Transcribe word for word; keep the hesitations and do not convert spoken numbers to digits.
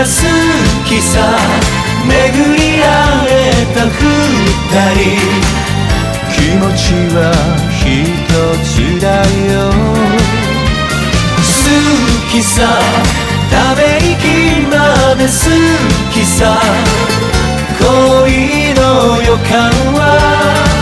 好きさ巡り合えた二人気持ちは一つだよ好きさため息まで好きさ恋の予感は